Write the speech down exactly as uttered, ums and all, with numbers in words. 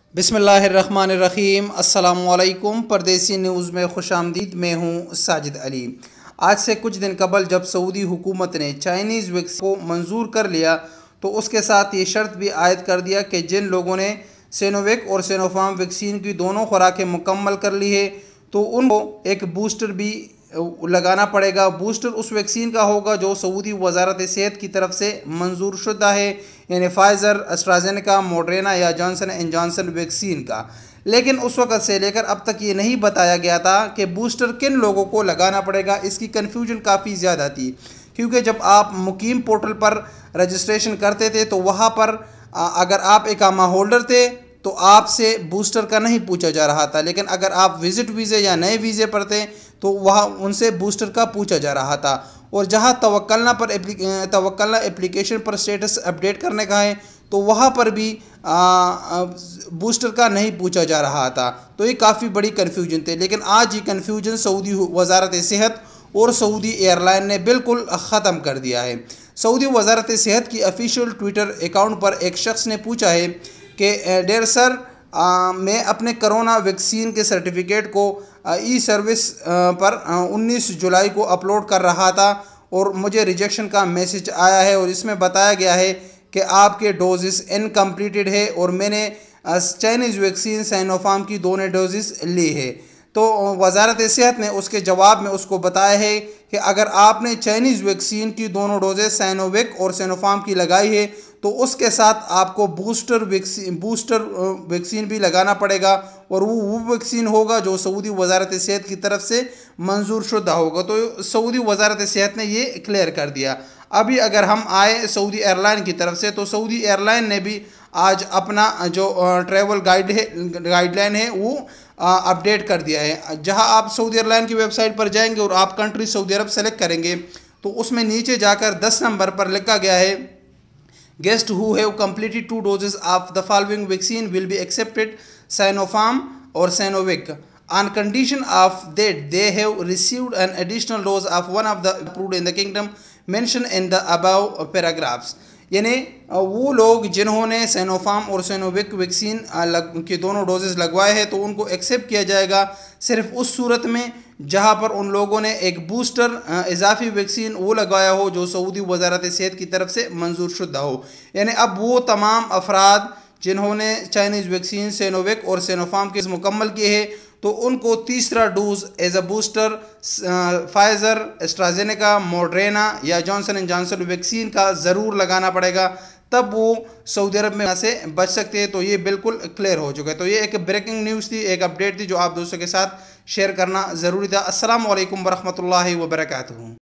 बिस्मिल्लाहिर्रहमानिर्रहीम। अस्सलामुअलैकुम। परदेसी न्यूज़ में खुशामदीद। मैं हूँ साजिद अली। आज से कुछ दिन कबल जब सऊदी हुकूमत ने चाइनीज़ वैक्सीन को मंजूर कर लिया तो उसके साथ ये शर्त भी आयद कर दिया कि जिन लोगों ने सिनोवेक और सिनोफार्म वैक्सीन की दोनों खुराकें मुकम्मल कर ली है तो उनको एक बूस्टर भी लगाना पड़ेगा। बूस्टर उस वैक्सीन का होगा जो सऊदी वजारत सेहत की तरफ से मंजूर शुदा है, यानी फाइज़र, एस्ट्राजेनेका, मॉडर्ना या जॉनसन एंड जॉनसन वैक्सीन का। लेकिन उस वक़्त से लेकर अब तक ये नहीं बताया गया था कि बूस्टर किन लोगों को लगाना पड़ेगा। इसकी कन्फ्यूजन काफ़ी ज़्यादा थी, क्योंकि जब आप मुकीम पोर्टल पर रजिस्ट्रेशन करते थे तो वहाँ पर अगर आप इकामा होल्डर थे तो आपसे बूस्टर का नहीं पूछा जा रहा था, लेकिन अगर आप विज़िट वीज़े या नए वीज़े पर थे तो वहाँ उनसे बूस्टर का पूछा जा रहा था। और जहाँ तवक्कलना पर तवक्कलना एप्लीकेशन पर स्टेटस अपडेट करने का है तो वहाँ पर भी आ, आ, बूस्टर का नहीं पूछा जा रहा था। तो ये काफ़ी बड़ी कन्फ्यूजन थी, लेकिन आज ये कन्फ्यूजन सऊदी वजारत सेहत और सऊदी एयरलाइन ने बिल्कुल ख़त्म कर दिया है। सऊदी वजारत सेहत की ऑफिशियल ट्विटर अकाउंट पर एक शख्स ने पूछा है कि डेयर सर, आ, मैं अपने कोरोना वैक्सीन के सर्टिफिकेट को ई सर्विस पर उन्नीस जुलाई को अपलोड कर रहा था और मुझे रिजेक्शन का मैसेज आया है और इसमें बताया गया है कि आपके डोजेस इनकम्प्लीटेड है और मैंने चाइनीज़ वैक्सीन सिनोफार्म की दोनों डोजेस ली है। तो वजारत सेहत ने उसके जवाब में उसको बताया है कि अगर आपने चाइनीज़ वैक्सीन की दोनों डोजेस सिनोवेक और सिनोफार्म की लगाई है तो उसके साथ आपको बूस्टर वैक्सीन बूस्टर वैक्सीन भी लगाना पड़ेगा और वो वो वैक्सीन होगा जो सऊदी वजारत सेहत की तरफ से मंजूर शुदा होगा। तो सऊदी वजारत सेहत ने ये क्लियर कर दिया। अभी अगर हम आए सऊदी एयरलाइन की तरफ से तो सऊदी एयरलाइन ने भी आज अपना जो ट्रैवल गाइड है गाइडलाइन है वो अपडेट कर दिया है। जहां आप सऊदी एयरलाइन की वेबसाइट पर जाएंगे और आप कंट्री सऊदी अरब सेलेक्ट करेंगे तो उसमें नीचे जाकर दस नंबर पर लिखा गया है guest who have completed two doses of the following vaccine will be accepted Sinopharm और Sinovac on condition of that they have received an additional dose of one of the approved in the kingdom mentioned in the above paragraphs। यानी वो लोग जिन्होंने Sinopharm और Sinovac vaccine के दोनों doses लगवाए हैं तो उनको एक्सेप्ट किया जाएगा सिर्फ उस सूरत में जहां पर उन लोगों ने एक बूस्टर इजाफी वैक्सीन वो लगवाया हो जो सऊदी वजारत सेहत की तरफ से मंजूर शुदा हो। यानी अब वो तमाम अफराद जिन्होंने चाइनीज़ वैक्सीन सिनोवेक और सिनोफार्म के मुकम्मल किए हैं तो उनको तीसरा dose as a booster Pfizer, AstraZeneca, Moderna या जॉनसन एंड जॉनसन वैक्सीन का ज़रूर लगाना पड़ेगा, तब वो सऊदी अरब में से बच सकते हैं। तो ये बिल्कुल क्लियर हो चुका है। तो ये एक ब्रेकिंग न्यूज़ थी, एक अपडेट थी जो आप दोस्तों के साथ शेयर करना ज़रूरी था। अस्सलाम वालेकुम वरहमतुल्लाहि वबरकातुहू।